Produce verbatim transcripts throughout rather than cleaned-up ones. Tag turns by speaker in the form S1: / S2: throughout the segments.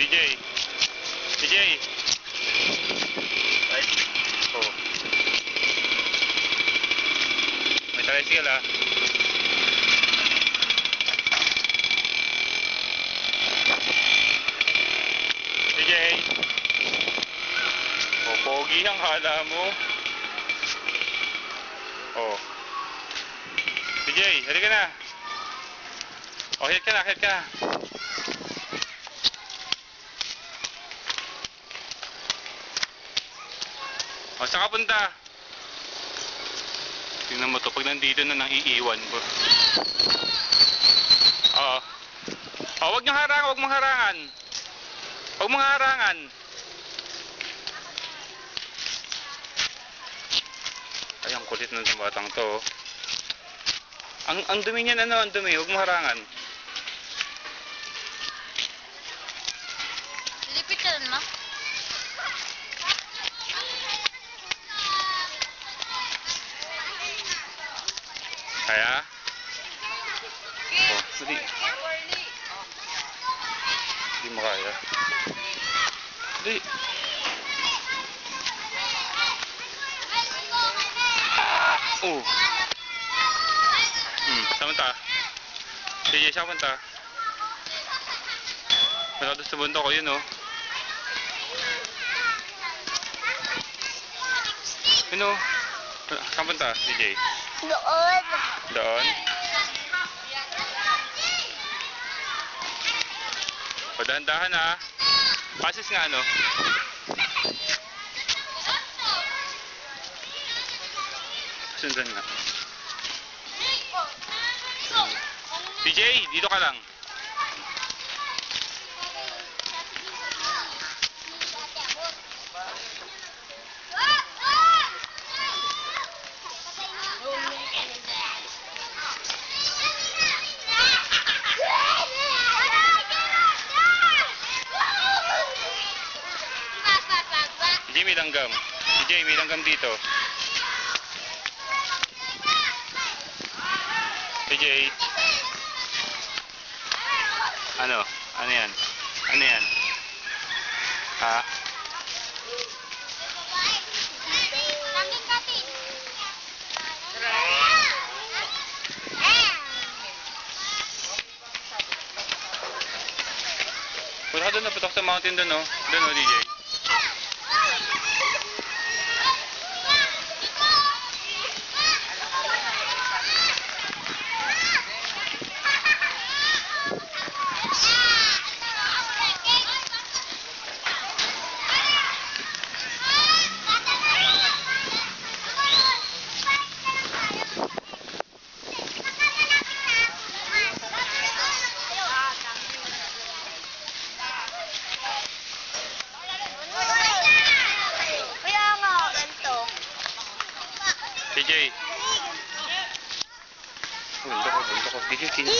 S1: D J. D J. Right. Oh. May tricycle ah. D J. Oh, pogi ang hala mo. Oh. D J, halika na. Oh, hit ka na, hit ka na. O, saan ka punta? Tingnan mo to, pag nandito na nang iiwan ko. Oo. O, huwag niyong harangan, huwag mong harangan. Huwag mong harangan. Ay, ang kulit ng batang to. Ang, ang dumi niyan, ano, ang dumi, huwag mong harangan.
S2: Lipit ka rin, ma?
S1: Kaya? Oh, hindi. Hindi mo kaya. Hindi. Oh. Hmm, saan punta? D J, saan punta? Masyado sa bundok ko, yun oh. Yun oh. Saan punta, D J?
S2: Doon.
S1: Doon? O, dahan-dahan ha. Pasis nga ano? Sundan nga. D J, dito ka lang. D J, may langgam. D J, may langgam dito. D J. Ano? Ano yan? Ano yan? Ha? Punta ka doon, naputok sa mountain doon, oh. Doon, oh, D J. D J. Bundok ko, bundok ko. D J, tingin.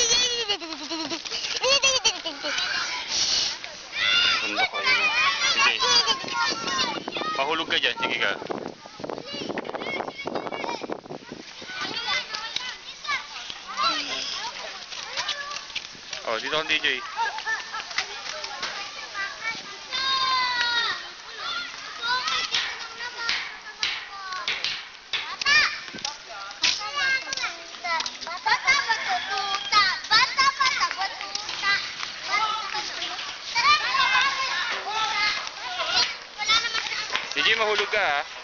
S1: Bundok ko, yun. D J. Pahulog ka dyan, sige ka. Oh, dito ang D J. D J, mahulog ka ha.